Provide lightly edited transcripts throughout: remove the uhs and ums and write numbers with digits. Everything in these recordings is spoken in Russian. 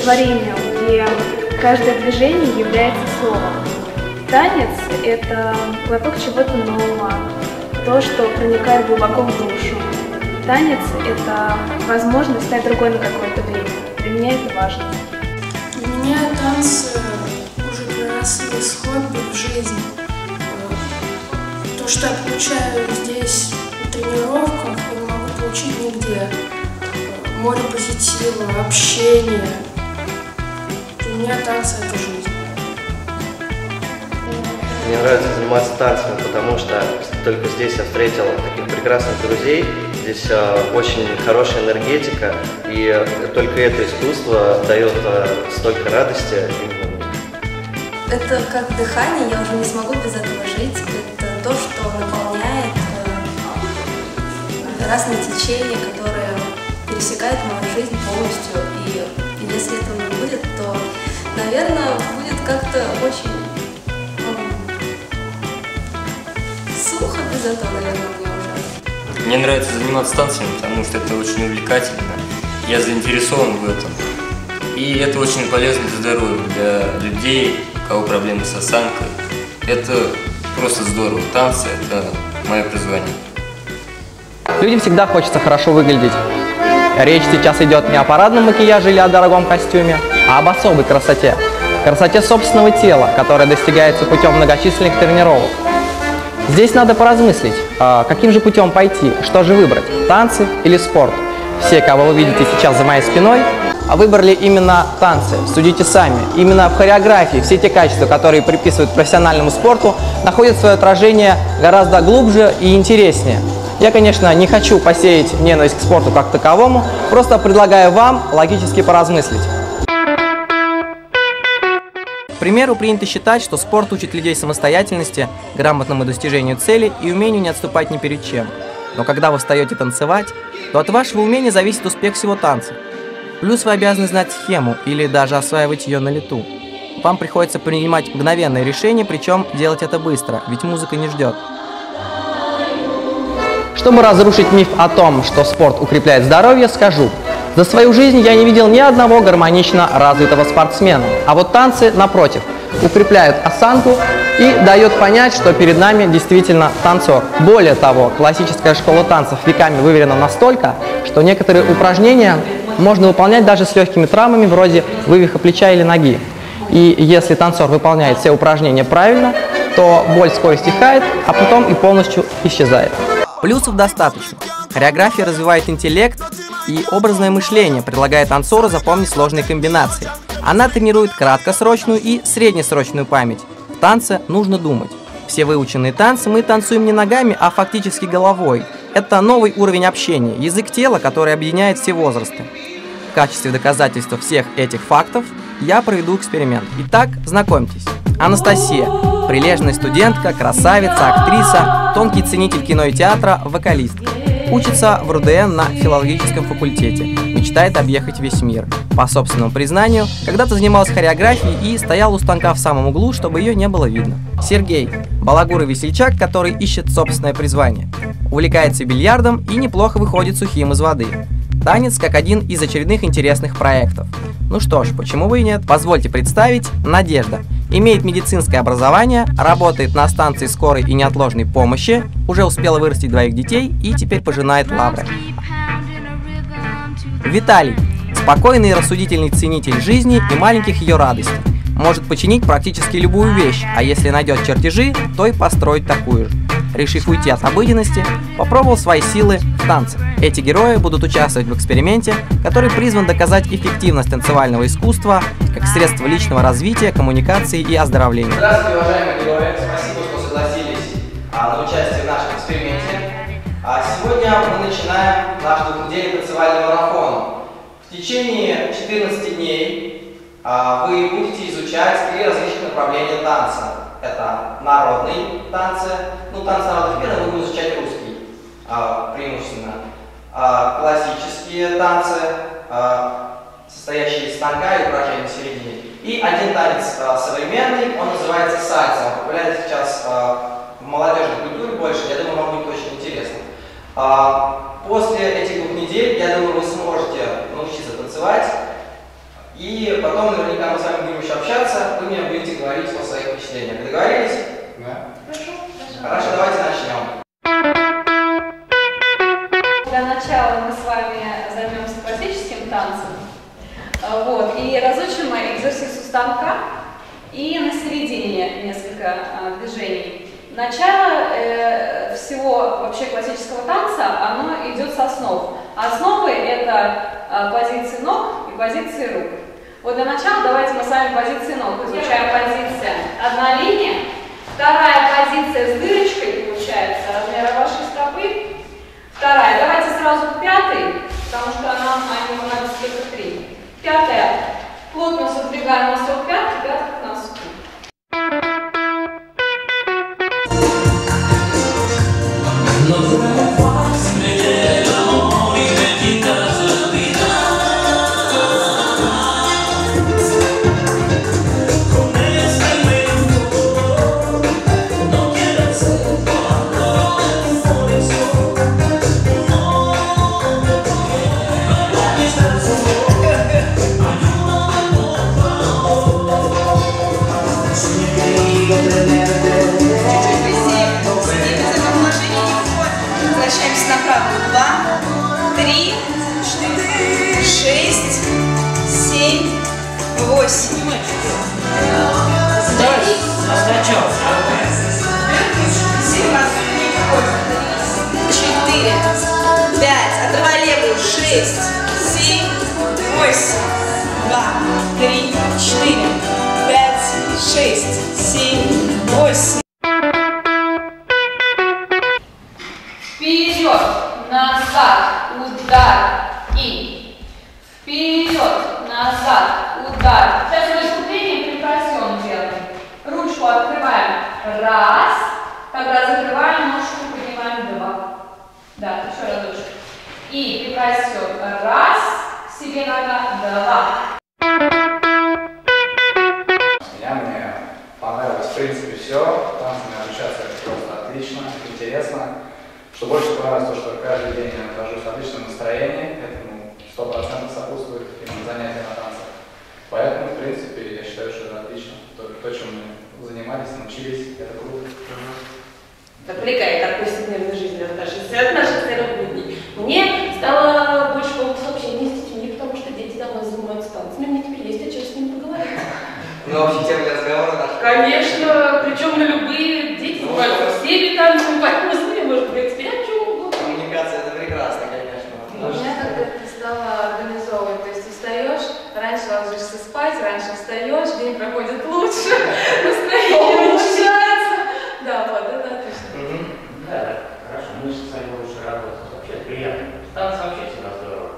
стихотворением, где каждое движение является словом. Танец – это глоток чего-то нового, то, что проникает глубоко в душу. Танец – это возможность стать другой на какое-то время. Для меня это важно. Для меня танцы уже переросли с хобби в жизнь. То, что я получаю здесь на тренировках, я не могу получить нигде. Море позитива, общение. Для меня танцы – это жизнь. Мне нравится заниматься танцами, потому что только здесь я встретил таких прекрасных друзей. Здесь очень хорошая энергетика, и только это искусство дает столько радости. Это как дыхание, я уже не смогу без этого жить. Это то, что наполняет разные течения, которые пересекают мою жизнь полностью. И если этого не будет, то, наверное, будет как-то очень сухо без этого, наверное, мне уже. Мне нравится заниматься танцами, потому что это очень увлекательно. Я заинтересован в этом. И это очень полезно для здоровья, для людей, у кого проблемы с осанкой. Это просто здорово. Танцы – это мое призвание. Людям всегда хочется хорошо выглядеть. Речь сейчас идет не о парадном макияже или о дорогом костюме, а об особой красоте. Красоте собственного тела, которая достигается путем многочисленных тренировок. Здесь надо поразмыслить, каким же путем пойти, что же выбрать, танцы или спорт. Все, кого вы видите сейчас за моей спиной, выбрали именно танцы. Судите сами. Именно в хореографии все те качества, которые приписывают профессиональному спорту, находят свое отражение гораздо глубже и интереснее. Я, конечно, не хочу посеять ненависть к спорту как таковому, просто предлагаю вам логически поразмыслить. К примеру, принято считать, что спорт учит людей самостоятельности, грамотному достижению цели и умению не отступать ни перед чем. Но когда вы встаете танцевать, то от вашего умения зависит успех всего танца. Плюс вы обязаны знать схему или даже осваивать ее на лету. Вам приходится принимать мгновенное решение, причем делать это быстро, ведь музыка не ждет. Чтобы разрушить миф о том, что спорт укрепляет здоровье, скажу. За свою жизнь я не видел ни одного гармонично развитого спортсмена. А вот танцы, напротив, укрепляют осанку и дают понять, что перед нами действительно танцор. Более того, классическая школа танцев веками выверена настолько, что некоторые упражнения можно выполнять даже с легкими травмами, вроде вывиха плеча или ноги. И если танцор выполняет все упражнения правильно, то боль вскоре стихает, а потом и полностью исчезает. Плюсов достаточно. Хореография развивает интеллект и образное мышление, предлагая танцору запомнить сложные комбинации. Она тренирует краткосрочную и среднесрочную память. В танце нужно думать. Все выученные танцы мы танцуем не ногами, а фактически головой. Это новый уровень общения, язык тела, который объединяет все возрасты. В качестве доказательства всех этих фактов я проведу эксперимент. Итак, знакомьтесь. Анастасия. Прилежная студентка, красавица, актриса, тонкий ценитель кино и театра, вокалистка. Учится в РУДН на филологическом факультете. Мечтает объехать весь мир. По собственному признанию, когда-то занималась хореографией и стояла у станка в самом углу, чтобы ее не было видно. Сергей. Балагур и весельчак, который ищет собственное призвание. Увлекается бильярдом и неплохо выходит сухим из воды. Танец как один из очередных интересных проектов. Ну что ж, почему бы и нет? Позвольте представить Надежда. Имеет медицинское образование, работает на станции скорой и неотложной помощи, уже успела вырастить 2 детей и теперь пожинает лавры. Виталий. Спокойный и рассудительный ценитель жизни и маленьких ее радостей. Может починить практически любую вещь, а если найдет чертежи, то и построить такую же. Решив уйти от обыденности, попробовал свои силы в танце. Эти герои будут участвовать в эксперименте, который призван доказать эффективность танцевального искусства как средство личного развития, коммуникации и оздоровления. Здравствуйте, уважаемые герои! Спасибо, что согласились на участие в нашем эксперименте. Сегодня мы начинаем наш 2-недельный танцевальный марафон. В течение 14 дней вы будете изучать 3 различных направления танца. Это народные танцы, танцы народных песен мы будем изучать русский преимущественно, классические танцы, состоящие из станка и упражнений на середине, и один танец современный, он называется сальса, он популярен сейчас в молодежной культуре больше, я думаю, вам будет очень интересно. После этих 2 недель, я думаю, вы сможете научиться танцевать И потом наверняка мы с вами будем еще общаться, вы мне будете говорить о своих впечатлениях. Договорились? Да. Хорошо, давайте начнем. Для начала мы с вами займемся классическим танцем. Вот, и разучим экзерсис у станка. И на середине несколько движений. Начало всего вообще классического танца, оно идет с основ. Основы — это позиции ног и позиции рук. Вот для начала давайте мы с вами позиции ног изучаем. Позиция одна линия, вторая позиция с дырочкой получается размера вашей стопы. Вторая, давайте сразу к пятой, потому что нам они понадобятся только 3. Пятая, плотно содвигаем носок пятки, пятка к носку. Возвращаемся направо. 2, 3, 4, 6, 7, 8. 4, 5. Отрывай левую. 6, 7, 8. 2, 3, 4, 5, 6, 7, 8. Вперед, назад, удар и вперед, назад, удар. Сейчас мы выступление припасем делаем. Ручку открываем. Раз. Когда закрываем, ножку поднимаем 2. Да, еще разочек. И припасем. Раз. К себе нога. 2. Мне понравилось в принципе все. Танцами обучаться это просто отлично, интересно. Что больше понравилось, то, что каждый день я нахожусь в отличном настроении, этому 100% сопутствует именно занятия на танцах. Поэтому, в принципе, я считаю, что это отлично. То, чем мы занимались, научились, это круто. Отвлекает от повседневной жизни, от наших серых будней. Мне стало больше получше общения с детьми, потому что дети давно занимаются танцами, мне теперь есть о чем с ними поговорить. Ну, вообще, тема для разговора наша. Конечно, причем на любые, дети занимаются всеми танцами, поэтому с ними можно говорить теперь о чем угодно. Коммуникация — это прекрасно, конечно. Меня как-то это стало организовывать, то есть встаешь, раньше ложишься спать, раньше встаешь, день проходит лучше, настроение улучшается. Да, вот, это отлично. Да, хорошо, мы с вами лучше работать, вообще приятно. Танцы вообще всегда здорово.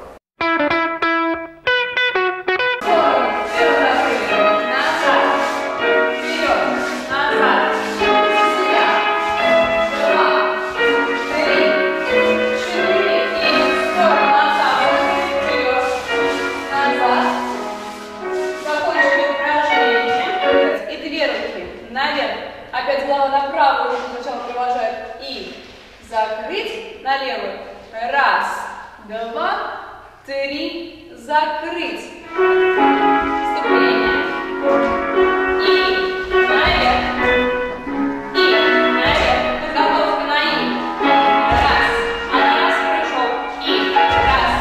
Опять голова на правую руку сначала провожает. И закрыть на левую. Раз, два, три, закрыть. Вступление. И наверх. И наверх. Подготовка на и. Раз. Раз, прыжок. И раз.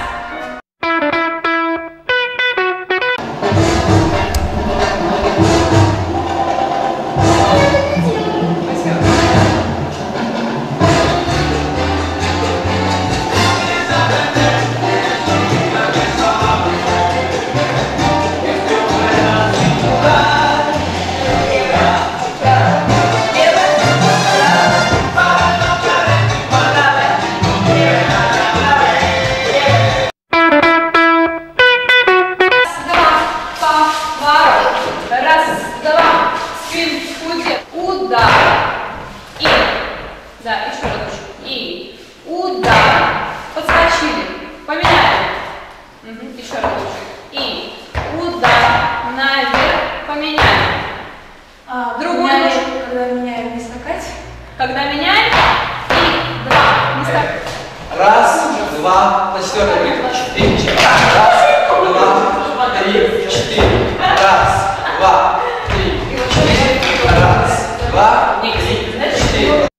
Когда меняем, и два. Не скакать. Раз, два, на четвертый ритм. 4, 4. Раз, два, 3, 3, 4. Раз, два, три, 4. Раз, два, три, 4.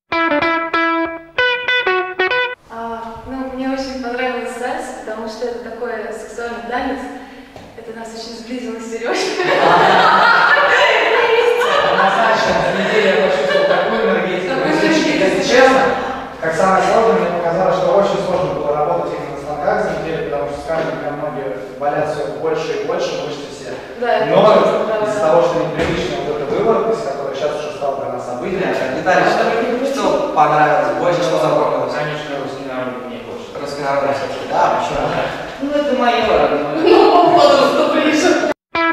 Мне очень понравилась сальса, потому что это такой сексуальный танец. Это нас очень сблизило с Сережей. Однозначно, на неделе я почувствовал такую энергетику. Если честно, как самое сложное, мне показалось, что очень сложно было работать именно на станках за неделю, потому что с каждым днем ноги болят все больше и больше, мышцы все. Да, но из-за того, что непривычная вот эта выворотность, которая сейчас уже стала для нас обыденной. Виталий, что понравилось больше, что запомнилось? Конечно, русский народ мне больше. Русский народ все-таки, да, почему? Ну, это мое. Ну, возрасту ближе.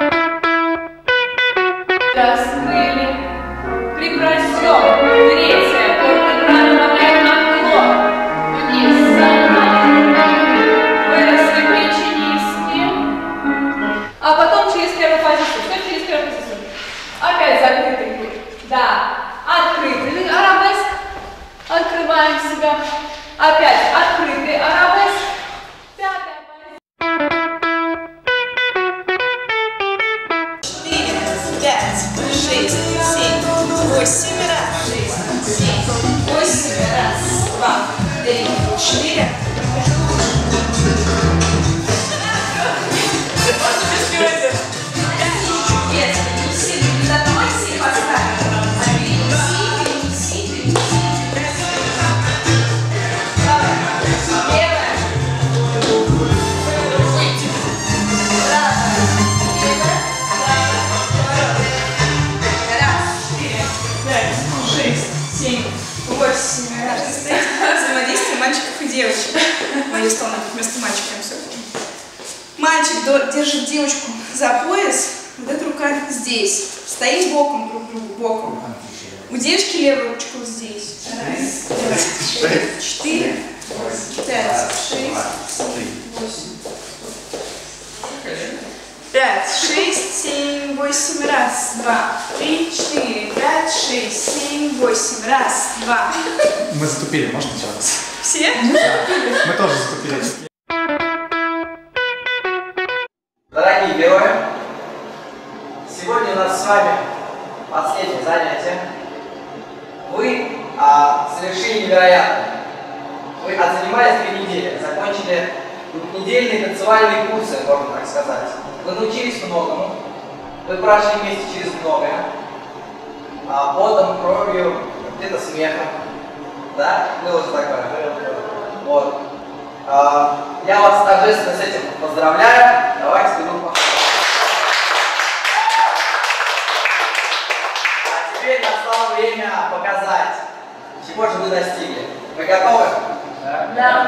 Раскрыли. Прекрасен. Третье. Вертебрально направляем на клон. Вниз. Выросли плечи низкие. А потом через первую позицию. Что через первую позицию? Опять закрытый. Да. Открытый арабеск. Открываем себя. Опять открытый арабеск. Пятая позиция. 4, 5, 6, 7, 8. Раз, 6, 7, 8. Раз, два, три, 4. Можно без пилотов. 5, перенеси, не затройся и поставь. Перенеси. Левая. Выйти. Правая. Левая. Раз, 4, 5, 6, 7, 8. Раз. Взаимодействие мальчиков и девочек. Мое стол вместо мальчика, я все помню. Мальчик держит девочку за пояс, вот эта рука здесь. Стоим боком друг к другу, боком. У девочки левая ручка вот здесь. Раз, два, 4, 5, 6, 7, 8. 5, 6, 7, 8. Раз, два, 3, 4, 5, 6, 7, 8. Раз, два. Мы затупили, можно еще раз? Все? Да. Мы тоже затупили. Дорогие герои, сегодня у нас с вами последнее занятие. Вы совершили невероятное. Вы отзанимались 2 недели, закончили недельные танцевальные курсы, можно так сказать. Вы научились многому, вы прошли вместе через многое, потом, кровью, где-то смехом. Да? Было же такое. Вот. Я вас торжественно с этим поздравляю. Давайте группу. А теперь настало время показать, чего же вы достигли. Вы готовы? Да.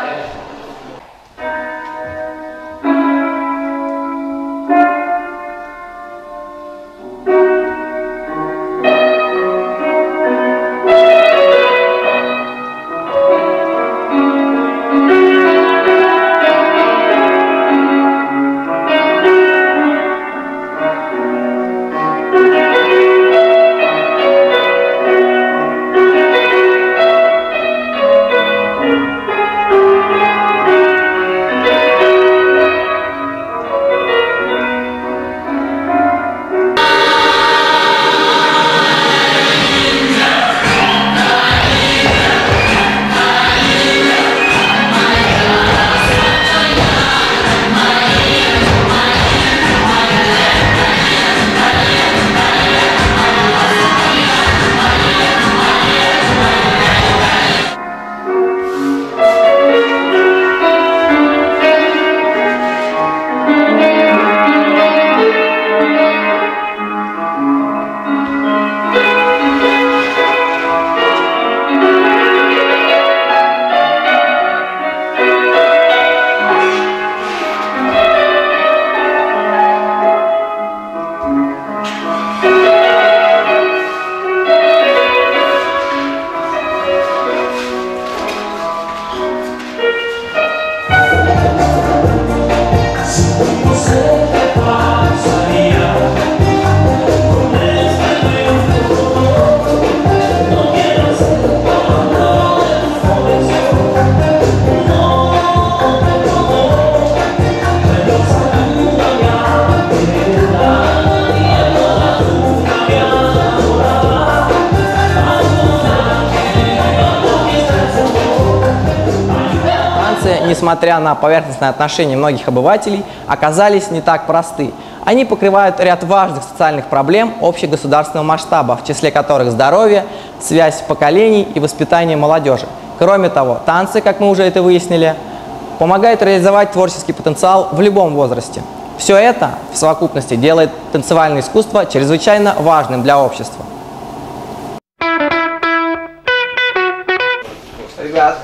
танцы, несмотря на поверхностное отношение многих обывателей, оказались не так просты. Они покрывают ряд важных социальных проблем общегосударственного масштаба, в числе которых здоровье, связь поколений и воспитание молодежи. Кроме того, танцы, как мы уже это выяснили, помогают реализовать творческий потенциал в любом возрасте. Все это в совокупности делает танцевальное искусство чрезвычайно важным для общества. Ребят,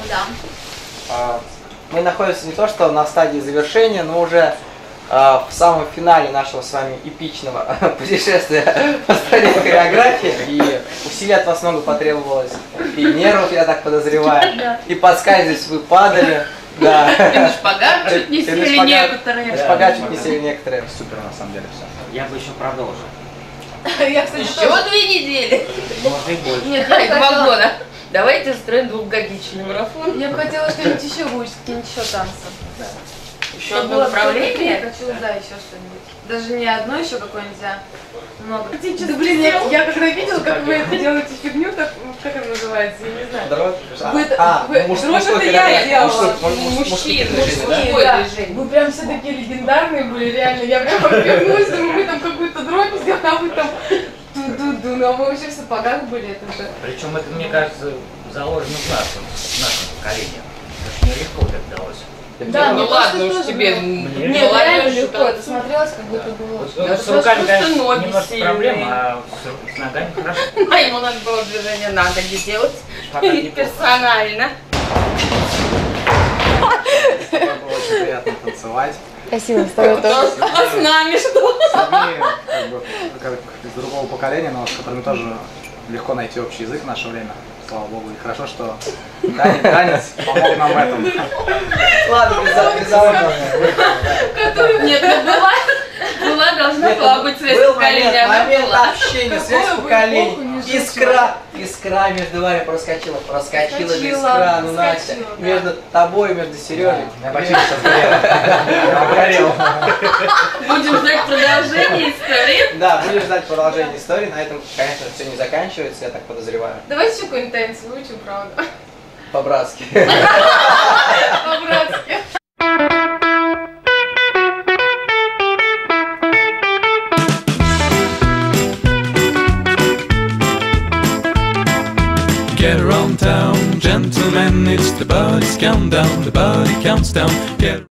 мы находимся не то что на стадии завершения, но уже в самом финале нашего с вами эпичного путешествия по стране хореографии. И усилий от вас много потребовалось, и нервов, я так подозреваю, и подскальзывались вы падали. Да. И на шпагат чуть не сели некоторые. На шпагат чуть не сели некоторые. Супер, на самом деле, все. Я бы еще продолжил. Я, кстати, еще 2 недели. Может и больше. Нет, 2 года. Давайте устроим 2-годичный марафон. Я бы хотела что-нибудь еще выучить, какие-нибудь еще танцы. Да. Еще одно направление? Хочу, да, еще что-нибудь. Даже не одно еще какое-нибудь, а много. Да блин, я когда видела, как вы это делаете фигню, так, как это называется, я не знаю. Дрот? Дрот это я делала. Мужчины, да. Вы прям все такие легендарные были, реально. Я прям обернулась, думаю, мы там какую-то дробь сделали, а вы там ду-ду-ду. Ну а вы вообще в сапогах были, это же. Причем это, мне кажется, заложено в нашем поколении. Мне легко это далось. Да, ну ладно уж тебе. Нет, реально легко, это смотрелось, как будто было. С руками, конечно, немножко проблем, а с ногами хорошо. А ему надо было движение на ноги делать персонально. Было очень приятно танцевать. Спасибо, с тобой тоже. А с нами что? С людьми, как из другого поколения, но с которыми тоже легко найти общий язык в наше время. Слава богу, и хорошо, что танец помог нам в этом. Ладно, Нет, ну должна была быть связь поколения. Момент общения, связь поколений. Искра между вами проскочила же искра, ну Настя, между тобой и между Сережей. Я почти сейчас горел. Будем ждать продолжения истории. Да, будем ждать продолжения истории. На этом, конечно, все не заканчивается, я так подозреваю. Давайте еще какой-нибудь танец выучим, правда. По-братски. По-братски. Get around town, gentlemen, it's the birdie's countdown, the birdie counts down. Get